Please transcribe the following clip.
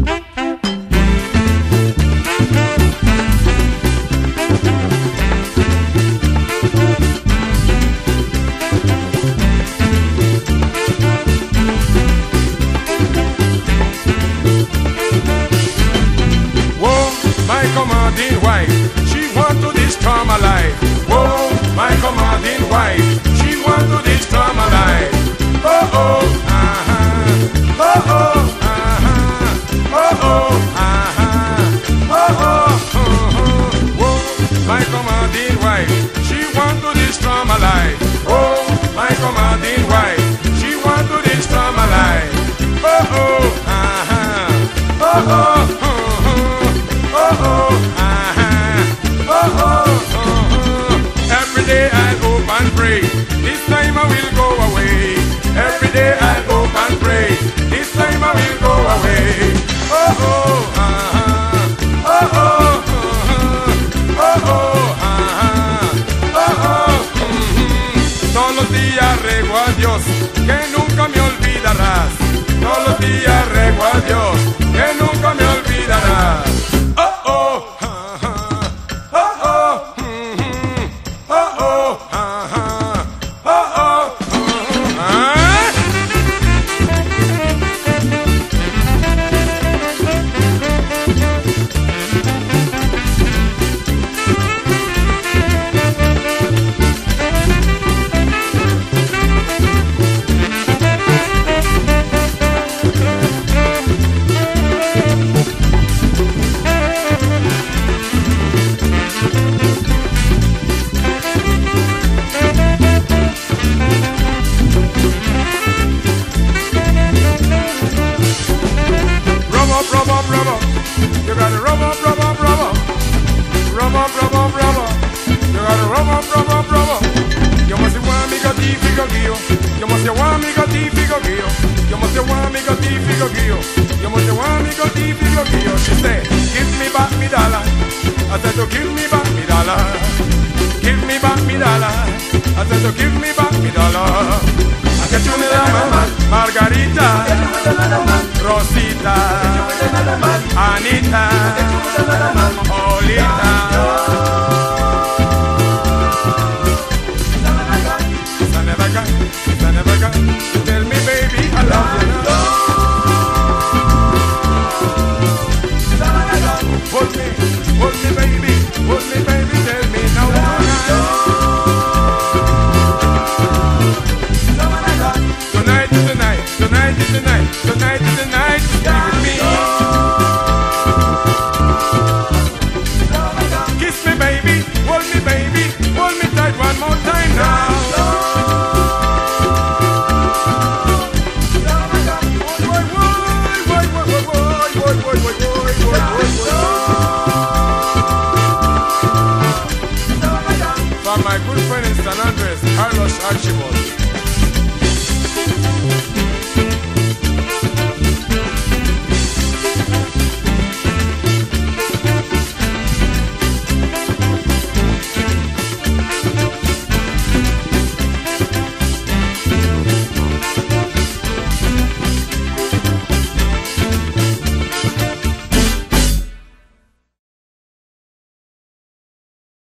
Commanding wife, she want to destroy my life. Whoa, my commanding wife, she want to destroy my life. Oh oh, oh oh, oh oh, whoa, my commanding wife, she want to destroy my life. Whoa, my commanding wife, she want to destroy my life. Oh oh, oh oh. Every day I hope and pray, this time I will go away. Every day I hope and pray, this time I will go away. Oh oh, oh oh, oh oh, todos los días rego a Dios que nunca me olvidarás. Todos los días rego a Dios que nunca me olvidarás. She said, give me back me dollar. I said, so give me back me dollar. Give me back me dollar. I said, so give me back me dollar. I said, you me the man, Margarita, Rosita, Anita.